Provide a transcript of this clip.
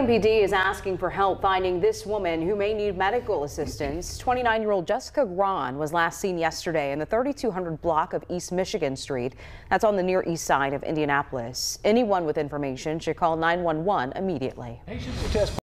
IMPD is asking for help finding this woman who may need medical assistance. 29-year-old Jessica Ron was last seen yesterday in the 3200 block of East Michigan Street. That's on the Near East Side of Indianapolis. Anyone with information should call 911 immediately.